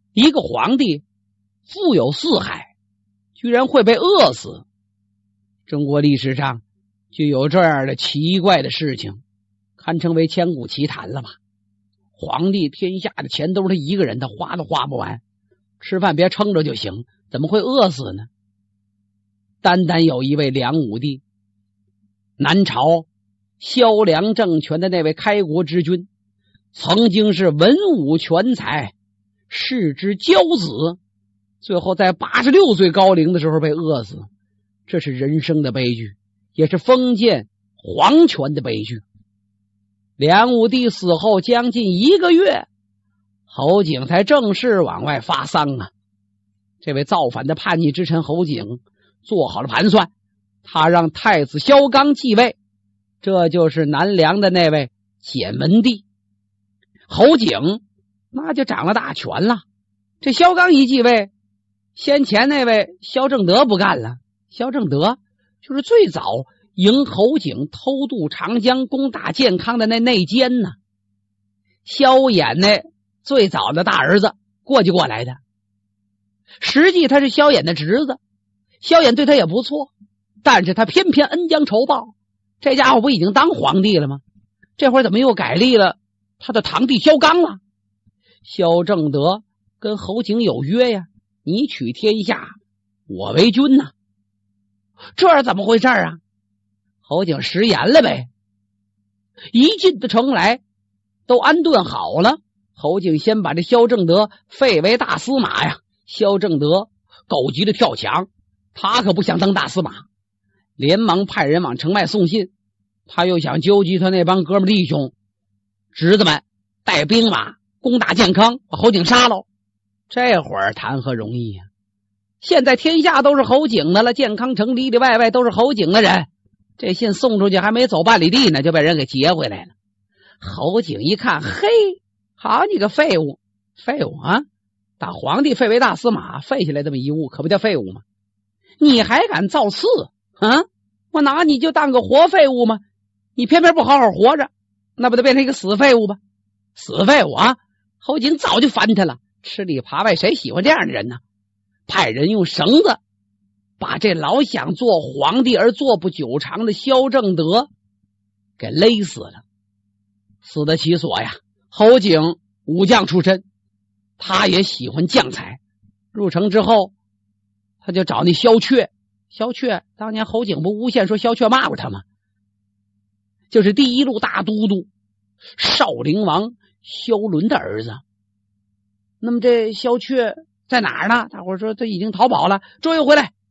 一个皇帝富有四海，居然会被饿死。中国历史上就有这样的奇怪的事情，堪称为千古奇谈了吧。皇帝天下的钱都是他一个人，他花都花不完，吃饭别撑着就行，怎么会饿死呢？单单有一位梁武帝，南朝萧梁政权的那位开国之君，曾经是文武全才，世之骄子，最后在86岁高龄的时候被饿死，这是人生的悲剧，也是封建皇权的悲剧。梁武帝死后将近1个月，侯景才正式往外发丧啊。这位造反的叛逆之臣侯景做好了盘算，他让太子萧纲继位，这就是南梁的那位简文帝。侯景那就掌了大权了。这萧纲一继位，先前那位萧正德不干了。萧正德就是最早迎侯景偷渡长江攻打建康的那内奸呢。萧衍那最早的大儿子过来的，实际他是萧衍的侄子。萧衍对他也不错，但是他偏偏恩将仇报，这家伙不已经当皇帝了吗？这会儿怎么又改立了他的堂弟萧纲了？萧正德跟侯景有约呀，你取天下，我为君呐。这是怎么回事啊？侯景食言了呗。一进的城来都安顿好了，侯景先把这萧正德废为大司马呀。萧正德狗急了跳墙，他可不想当大司马，连忙派人往城外送信。他又想纠集他那帮哥们弟兄侄子们带兵马攻打建康，把侯景杀了。这会儿谈何容易呀！现在天下都是侯景的了，建康城里里外外都是侯景的人，这信送出去还没走半里地呢，就被人给劫回来了。侯景一看，嘿，好你个废物啊！打皇帝废为大司马，废下来这么一物，可不叫废物吗？你还敢造次啊？我拿你就当个活废物吗？你偏偏不好好活着，那不得变成一个死废物吗？死废物啊！侯景早就烦他了，吃里扒外，谁喜欢这样的人呢？派人用绳子把这老想做皇帝而做不久长的萧正德给勒死了。死得其所呀！侯景武将出身，他也喜欢将才。入城之后，他就找那萧阙。萧阙当年侯景不诬陷说萧阙骂过他吗？就是第一路大都督少陵王萧伦的儿子。那么这萧阙在哪儿呢？大伙说他已经逃跑了，追回来，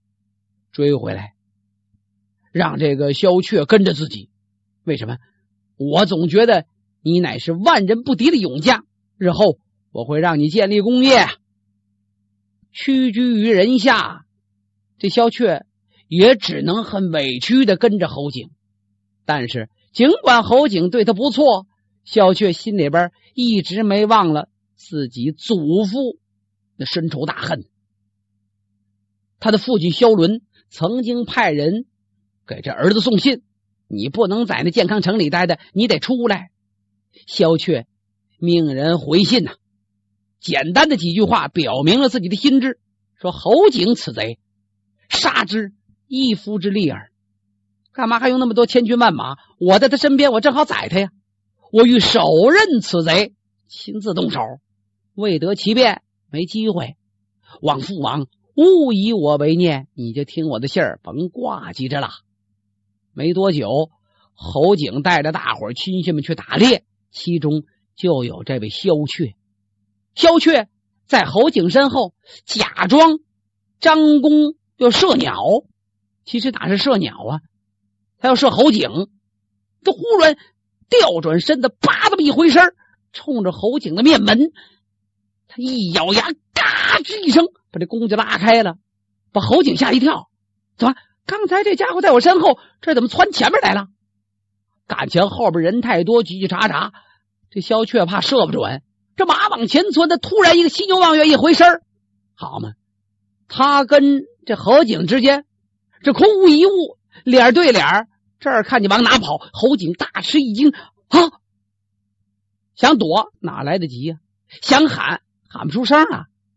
让这个萧阙跟着自己。为什么？我总觉得你乃是万人不敌的勇将，日后我会让你建立功业，屈居于人下。这萧阙也只能很委屈的跟着侯景。但是尽管侯景对他不错，萧阙心里边一直没忘了自己祖父的深仇大恨。他的父亲萧伦曾经派人给这儿子送信，你不能在那建康城里待的，你得出来。萧阙命人回信呐，简单的几句话表明了自己的心志，说侯景此贼，杀之一夫之利耳。干嘛还用那么多千军万马？我在他身边，我正好宰他呀。我欲手刃此贼，亲自动手，未得其便，没机会。望父王勿以我为念，你就听我的信儿，甭挂记着了。没多久，侯景带着大伙亲信们去打猎，其中就有这位萧阙。萧阙在侯景身后假装张弓要射鸟，其实哪是射鸟啊，他要射侯景。他忽然调转身子，叭这么一回身，冲着侯景的面门，他一咬牙，嘎吱一声把这弓就拉开了，把侯景吓一跳。怎么刚才这家伙在我身后，这怎么窜前面来了？感情后边人太多，叽叽喳喳，这萧阙怕射不准，这马往前窜，他突然一个犀牛望月一回身，好嘛，他跟这侯景之间这空无一物，脸对脸，这儿看你往哪跑，侯景大吃一惊啊！想躲哪来得及呀？想喊喊不出声啊！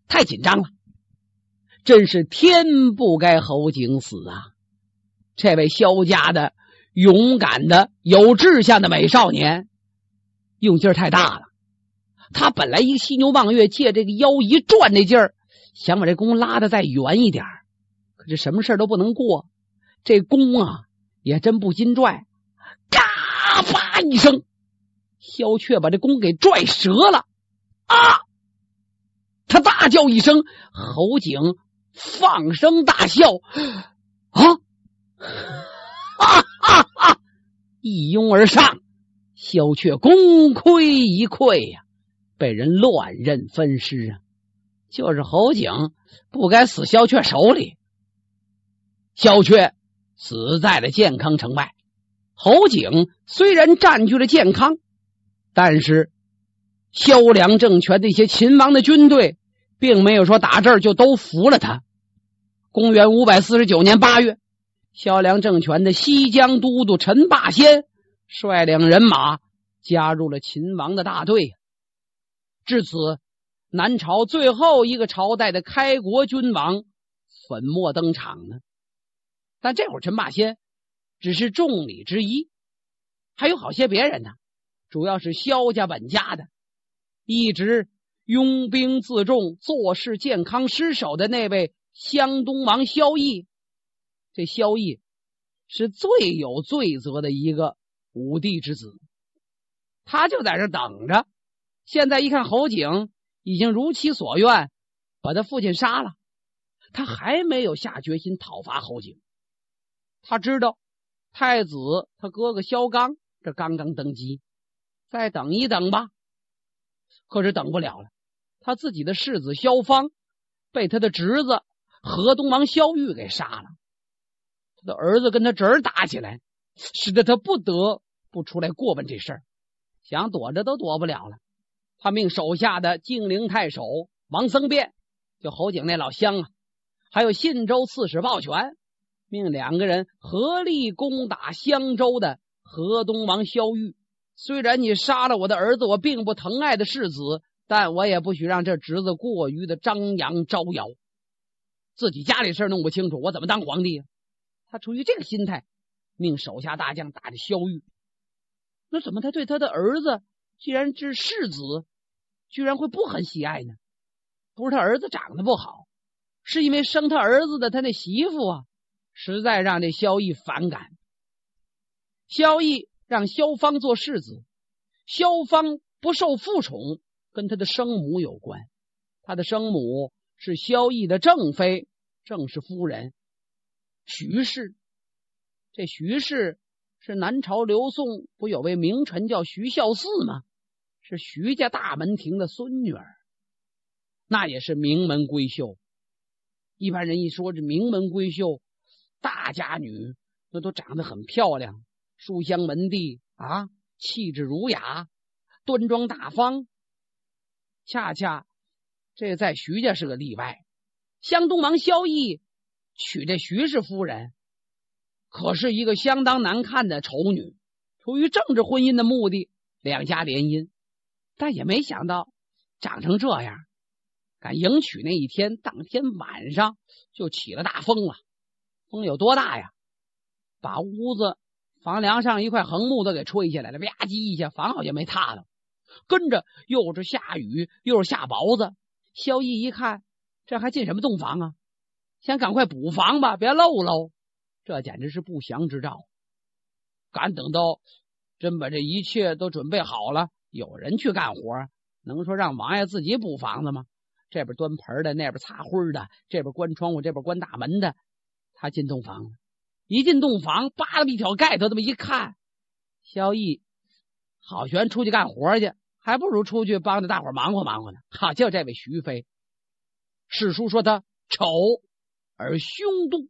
太紧张了，真是天不该侯景死啊！这位萧家的勇敢的有志向的美少年用劲儿太大了，他本来一个犀牛望月，借这个腰一转那劲儿，想把这弓拉得再远一点，可是什么事都不能过，这弓啊也真不禁拽，嘎巴一声，萧雀把这弓给拽折了啊！他大叫一声，侯景放声大笑啊！哈哈哈！一拥而上，萧雀功亏一篑呀，被人乱刃分尸啊！就是侯景不该死萧雀手里。萧雀死在了建康城外，侯景虽然占据了建康，但是萧梁政权的一些秦王的军队并没有说打这儿就都服了他。公元549年8月，萧梁政权的西江都督陈霸先率领人马加入了秦王的大队。至此，南朝最后一个朝代的开国君王粉墨登场呢。但这会儿陈霸先只是众里之一，还有好些别人呢，主要是萧家本家的，一直拥兵自重坐视建康失守的那位湘东王萧绎。这萧绎是最有罪责的一个武帝之子，他就在这等着，现在一看侯景已经如其所愿把他父亲杀了，他还没有下决心讨伐侯景。他知道太子他哥哥萧纲这刚刚登基，再等一等吧。可是等不了了，他自己的世子萧芳被他的侄子河东王萧玉给杀了，他的儿子跟他侄儿打起来，使得他不得不出来过问这事儿，想躲着都躲不了了。他命手下的晋陵太守王僧辩，就侯景那老乡啊，还有信州刺史鲍全，命2个人合力攻打襄州的河东王萧玉。虽然你杀了我的儿子，我并不疼爱的世子，但我也不许让这侄子过于的张扬招摇，自己家里事弄不清楚，我怎么当皇帝啊？他出于这个心态，命手下大将打着萧玉。那怎么他对他的儿子既然是世子，居然会不很喜爱呢？不是他儿子长得不好，是因为生他儿子的他那媳妇啊，实在让这萧绎反感。萧绎让萧芳做世子，萧芳不受父宠，跟他的生母有关。他的生母是萧绎的正妃，正室夫人徐氏。这徐氏是南朝刘宋不有位名臣叫徐孝嗣吗？是徐家大门庭的孙女儿，那也是名门闺秀。一般人一说这名门闺秀，大家女那都长得很漂亮，书香门第啊，气质儒雅，端庄大方。恰恰这在徐家是个例外。湘东王萧绎娶这徐氏夫人，可是一个相当难看的丑女，出于政治婚姻的目的，2家联姻，但也没想到长成这样。赶迎娶那一天，当天晚上就起了大风了。风有多大呀？把屋子房梁上一块横木都给吹下来了，吧唧一下，房好像没塌了。跟着又是下雨，又是下雹子。萧绎一看，这还进什么洞房啊？想赶快补房吧，别漏喽。这简直是不祥之兆。赶等到真把这一切都准备好了，有人去干活，能说让王爷自己补房子吗？这边端盆的，那边擦灰的，这边关窗户，这边关大门的，他进洞房了。一进洞房，扒了一挑盖头，这么一看，萧绎好悬出去干活去，还不如出去帮着大伙忙活忙活呢。好，就这位徐妃，史书说他丑而凶妒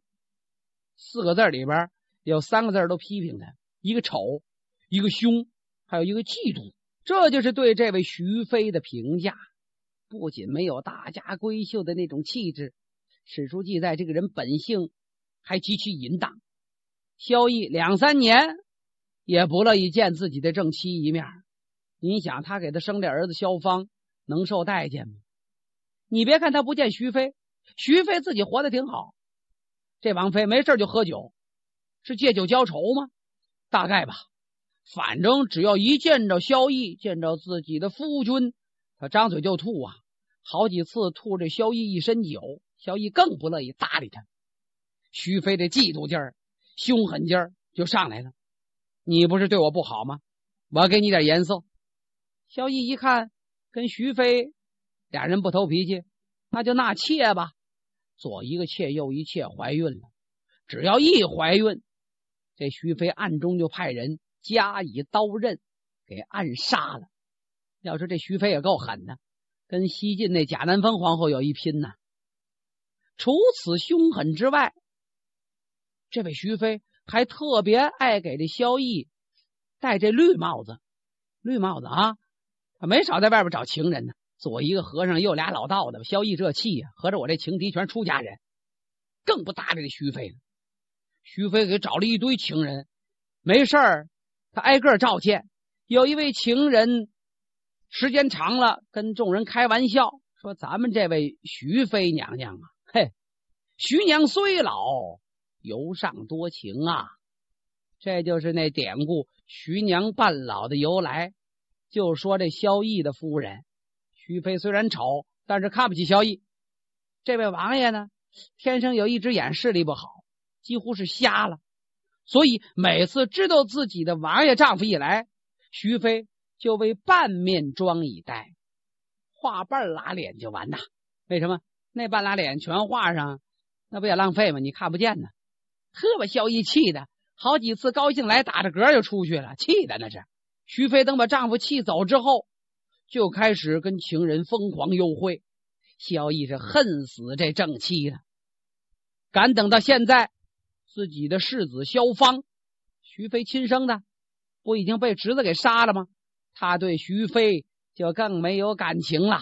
，4个字里边有3个字都批评他，一个丑，一个凶，还有一个嫉妒。这就是对这位徐妃的评价。不仅没有大家闺秀的那种气质，史书记载这个人本性还极其淫荡。萧绎2、3年也不乐意见自己的正妻一面。你想他给他生这儿子萧芳能受待见吗？ 你别看他不见徐妃，徐妃自己活得挺好，这王妃没事就喝酒，是借酒浇愁吗？大概吧。反正只要一见着萧绎，见着自己的夫君，他张嘴就吐啊，好几次吐这萧绎一身酒，萧绎更不乐意搭理他。徐妃这嫉妒劲儿、凶狠劲儿就上来了。你不是对我不好吗？我给你点颜色。萧绎一看跟徐妃俩人不投脾气，那就纳妾吧。左一个妾右一妾怀孕了，只要一怀孕，这徐妃暗中就派人加以刀刃给暗杀了。要说这徐妃也够狠的，跟西晋那贾南风皇后有一拼呢。除此凶狠之外，这位徐妃还特别爱给这萧绎戴这绿帽子。绿帽子啊，他没少在外边找情人呢。左一个和尚右俩老道的，萧绎这气呀，合着我这情敌全出家人，更不搭理这徐妃了。徐妃给找了一堆情人，没事儿他挨个召见。有一位情人时间长了跟众人开玩笑说，咱们这位徐妃娘娘啊，嘿，徐娘虽老犹尚多情啊。这就是那典故徐娘半老的由来。就说这萧绎的夫人徐妃虽然丑，但是看不起萧绎。这位王爷呢，天生有一只眼视力不好，几乎是瞎了，所以每次知道自己的王爷丈夫一来，徐妃就为半面妆以待，画半拉脸就完呐。为什么？那半拉脸全画上，那不也浪费吗？你看不见呢。呵，把萧绎气的好几次高兴来打着嗝就出去了，气的那是。徐妃等把丈夫气走之后，就开始跟情人疯狂幽会。萧绎是恨死这正妻了。敢等到现在，自己的世子萧芳，徐妃亲生的，不已经被侄子给杀了吗？他对徐妃就更没有感情了，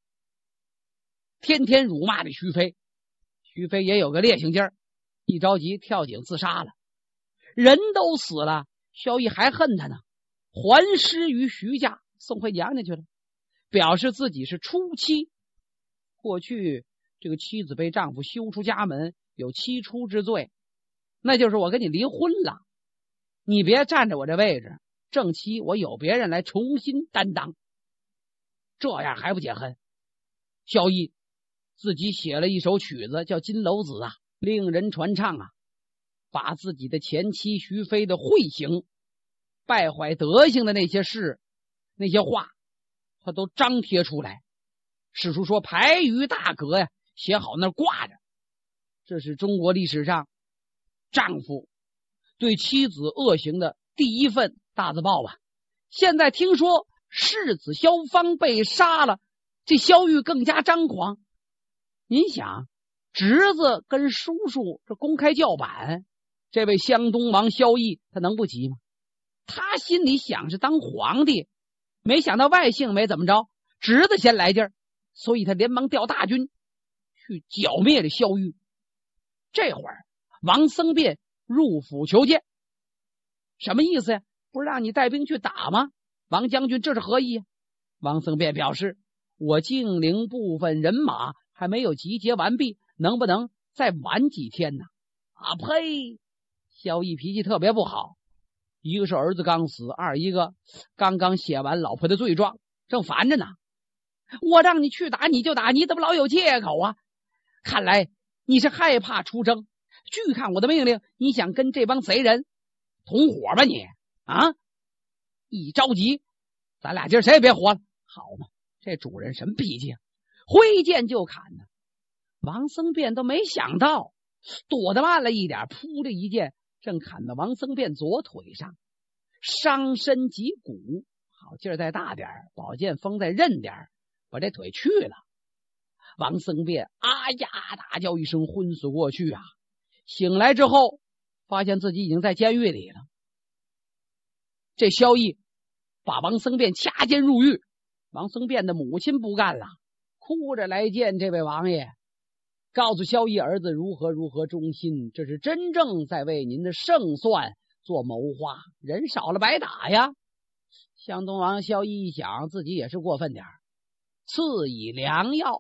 天天辱骂这徐妃。徐妃也有个烈性劲儿，一着急跳井自杀了。人都死了，萧绎还恨他呢，还诗于徐家，送回娘家去了，表示自己是初妻。过去这个妻子被丈夫休出家门，有妻出之罪，那就是我跟你离婚了，你别占着我这位置，正妻我有别人来重新担当。这样还不解恨，萧绎自己写了一首曲子叫《金楼子》啊，令人传唱啊，把自己的前妻徐妃的秽行、败坏德行的那些事、那些话，他都张贴出来。史书说排于大阁呀，写好那挂着。这是中国历史上丈夫对妻子恶行的第一份大字报吧。现在听说世子萧芳被杀了，这萧玉更加张狂。您想，侄子跟叔叔这公开叫板，这位湘东王萧绎他能不急吗？他心里想是当皇帝，没想到外姓没怎么着，侄子先来劲儿，所以他连忙调大军去剿灭了萧玉。这会儿王僧辩入府求见，什么意思呀？不是让你带兵去打吗？王将军这是何意啊？王僧辩表示，我境陵部分人马还没有集结完毕，能不能再晚几天呢？啊呸！萧绎脾气特别不好，一个是儿子刚死，二一个刚刚写完老婆的罪状，正烦着呢。我让你去打你就打，你怎么老有借口啊？看来你是害怕出征，据看我的命令，你想跟这帮贼人同伙吧你啊？一着急，咱俩今儿谁也别活了，好嘛？这主人什么脾气啊？挥剑就砍呢。王僧辩都没想到，躲得慢了一点，扑的一剑正砍到王僧辩左腿上，伤身及骨，好劲儿再大点，宝剑锋再韧点，把这腿去了。王僧辩啊呀大叫一声，昏死过去啊！醒来之后，发现自己已经在监狱里了。这萧绎把王僧辩掐监入狱，王僧辩的母亲不干了，哭着来见这位王爷，告诉萧绎儿子如何如何忠心，这是真正在为您的胜算做谋划，人少了白打呀。湘东王萧绎一想，自己也是过分点，赐以良药，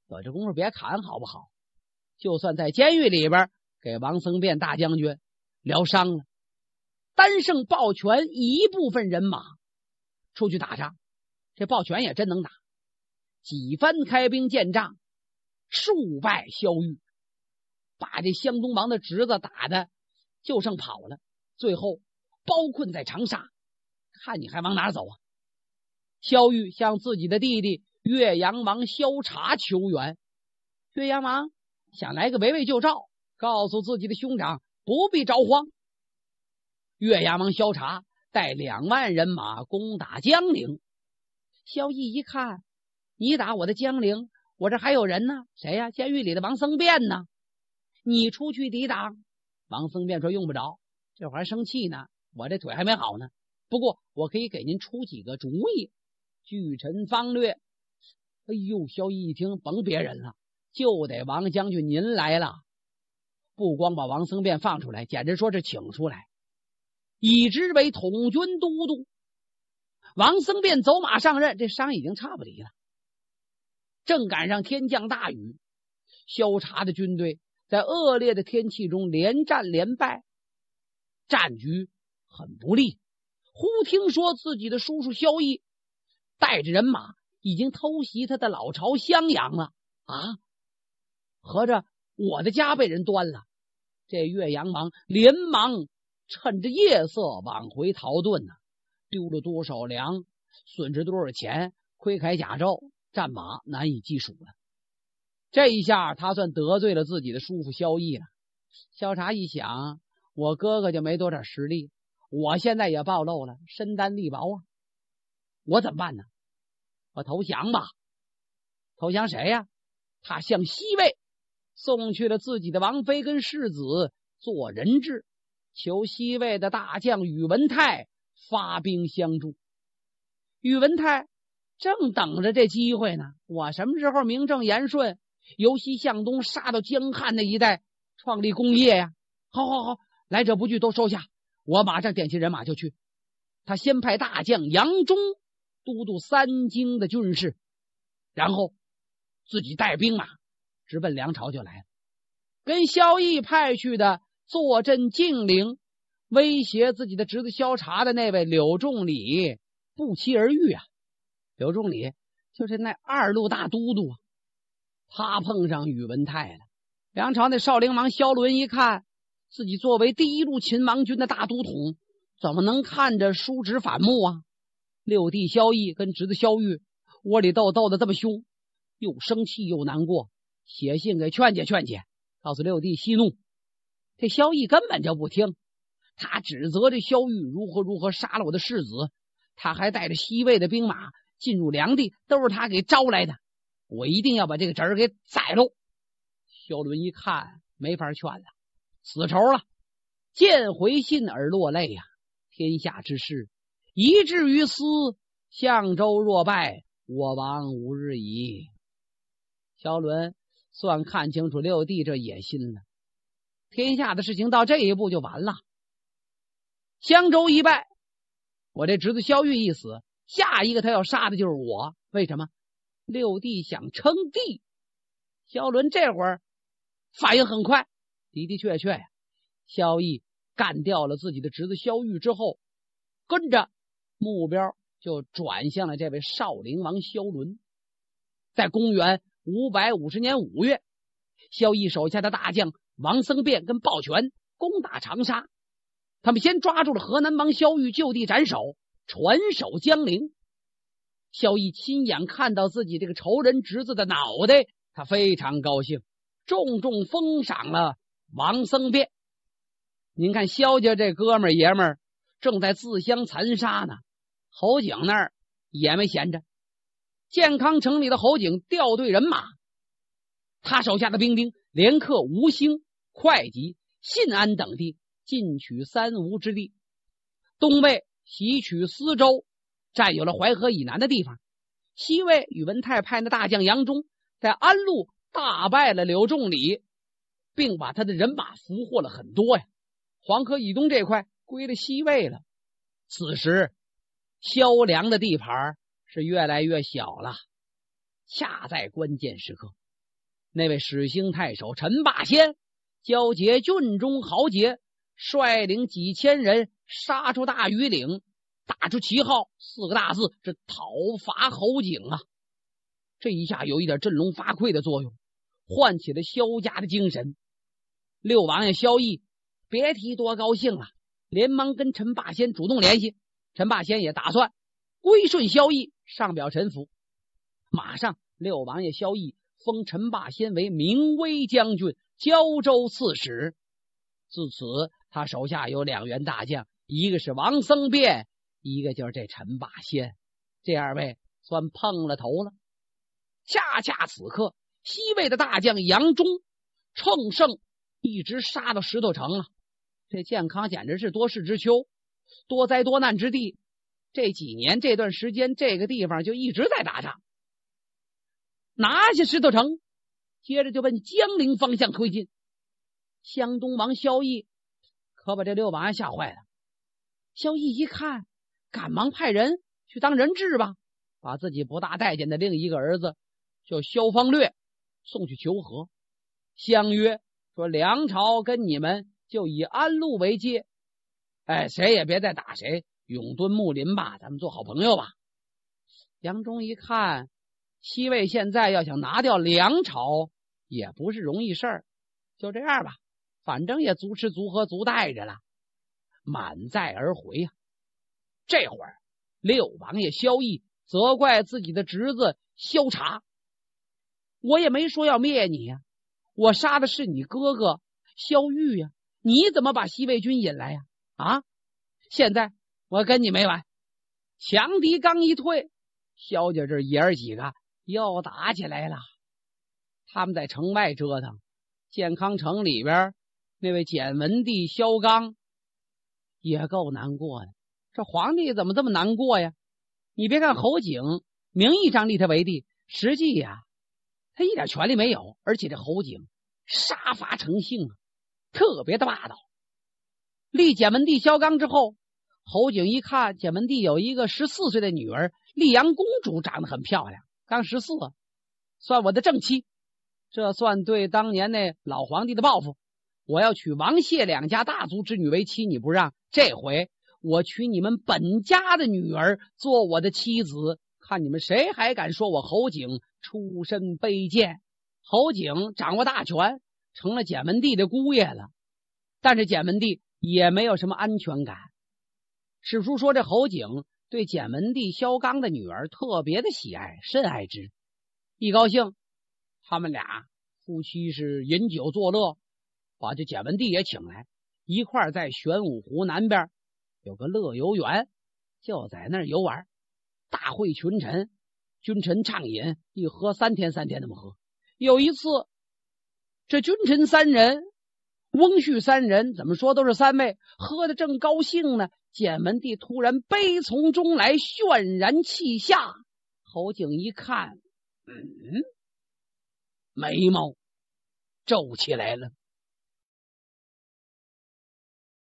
有这功夫别砍好不好？就算在监狱里边给王僧辩大将军疗伤了，单剩鲍全一部分人马出去打仗。这鲍全也真能打，几番开兵建仗，数败萧玉，把这湘东王的侄子打的就剩跑了，最后包困在长沙，看你还往哪走啊？萧玉向自己的弟弟岳阳王萧察求援，岳阳王想来个围魏救赵，告诉自己的兄长不必着慌。岳阳王萧察带2万人马攻打江陵，萧绎一看，你打我的江陵，我这还有人呢，谁呀？监狱里的王僧辩呢？你出去抵挡。王僧辩说用不着，这会儿还生气呢，我这腿还没好呢。不过我可以给您出几个主意，据臣方略。哎呦，萧绎一听，甭别人了，就得王将军您来了。不光把王僧辩放出来，简直说是请出来，以之为统军都督。王僧辩走马上任，这伤已经差不离了。正赶上天降大雨，萧察的军队在恶劣的天气中连战连败，战局很不利。忽听说自己的叔叔萧绎带着人马已经偷袭他的老巢襄阳了啊！合着我的家被人端了。这岳阳王连忙趁着夜色往回逃遁呢，丢了多少粮，损失多少钱，盔铠甲胄战马难以计数了。这一下他算得罪了自己的叔父萧绎了。萧察一想，我哥哥就没多少实力，我现在也暴露了，身单力薄啊，我怎么办呢？我投降吧。投降谁呀？他向西魏送去了自己的王妃跟世子做人质，求西魏的大将宇文泰发兵相助。宇文泰正等着这机会呢，我什么时候名正言顺由西向东杀到江汉那一带，创立功业呀？好好好，来者不拒都收下，我马上点齐人马就去。他先派大将杨忠都督3京的军事，然后自己带兵马直奔梁朝就来了。跟萧绎派去的坐镇晋陵威胁自己的侄子萧察的那位柳仲礼不期而遇啊。柳仲礼就是那2路大都督啊，他碰上宇文泰了。梁朝那少陵王萧伦一看，自己作为第1路秦王军的大都统，怎么能看着叔侄反目啊？六弟萧绎跟侄子萧玉窝里斗的这么凶，又生气又难过，写信给劝解劝解，告诉六弟息怒。这萧绎根本就不听，他指责这萧玉如何杀了我的世子，他还带着西魏的兵马进入梁地，都是他给招来的，我一定要把这个侄儿给宰喽。萧伦一看没法劝了，死仇了，见回信而落泪呀。天下之事一至于斯，相州若败，我王无日矣。萧伦算看清楚六弟这野心了，天下的事情到这一步就完了。襄州一败，我这侄子萧玉一死，下一个他要杀的就是我。为什么？六弟想称帝。萧伦这会儿反应很快，的确呀，萧绎干掉了自己的侄子萧玉之后，跟着目标就转向了这位少陵王萧伦。在公元550年5月，萧绎手下的大将王僧辩跟鲍全攻打长沙，他们先抓住了河南王萧玉，就地斩首，传首江陵。萧绎亲眼看到自己这个仇人侄子的脑袋，他非常高兴，重重封赏了王僧辩。您看萧家这哥们儿爷们儿正在自相残杀呢，侯景那儿也没闲着。建康城里的侯景调队人马，他手下的兵丁连克吴兴、会稽、信安等地，进取三吴之地。东魏袭取司州，占有了淮河以南的地方。西魏宇文泰派的大将杨忠在安陆大败了柳仲礼，并把他的人马俘获了很多呀。黄河以东这块归了西魏了。此时萧梁的地盘是越来越小了，恰在关键时刻， 那位始兴太守陈霸先交结郡中豪杰，率领几千人杀出大庾岭，打出旗号4个大字，是讨伐侯景啊。这一下有一点振聋发聩的作用，唤起了萧家的精神。六王爷萧绎别提多高兴了，连忙跟陈霸先主动联系。陈霸先也打算归顺萧绎，上表陈府。马上六王爷萧绎封陈霸先为明威将军、胶州刺史。自此他手下有2员大将，一个是王僧辩，一个就是这陈霸先。这2位算碰了头了。恰恰此刻，西魏的大将杨忠乘胜一直杀到石头城啊！这健康简直是多事之秋，多灾多难之地。这几年这段时间，这个地方就一直在打仗。拿下石头城，接着就奔江陵方向推进。湘东王萧绎可把这六王爷吓坏了。萧绎一看，赶忙派人去当人质吧，把自己不大待见的另一个儿子叫萧方略送去求和，相约说梁朝跟你们就以安陆为界，谁也别再打谁，永敦睦邻吧，咱们做好朋友吧。杨忠一看，西魏现在要想拿掉梁朝也不是容易事儿，就这样吧，反正也足吃足喝足带着了，满载而回啊。这会儿六王爷萧绎责怪自己的侄子萧察，我也没说要灭你呀，我杀的是你哥哥萧玉呀，你怎么把西魏军引来呀？现在我跟你没完。强敌刚一退，萧家这爷儿几个又打起来了。他们在城外折腾，建康城里边那位简文帝萧纲也够难过的。这皇帝怎么这么难过呀？你别看侯景名义上立他为帝，实际呀他一点权力没有，而且这侯景杀伐成性啊，特别的霸道。立简文帝萧纲之后，侯景一看简文帝有一个14岁的女儿溧阳公主，长得很漂亮，刚14，算我的正妻。这算对当年那老皇帝的报复。我要娶王谢2家大族之女为妻，你不让，这回我娶你们本家的女儿做我的妻子，看你们谁还敢说我侯景出身卑贱。侯景掌握大权，成了简文帝的姑爷了，但是简文帝也没有什么安全感。史书说这侯景对简文帝萧纲的女儿特别的喜爱，甚爱之。一高兴，他们俩夫妻是饮酒作乐，把这简文帝也请来，一块在玄武湖南边有个乐游园，就在那儿游玩，大会群臣，君臣畅饮，一喝3天3天那么喝。有一次，这君臣3人，翁婿3人，怎么说都是3位，喝得正高兴呢，简文帝突然悲从中来，泫然泣下。侯景一看，眉毛皱起来了。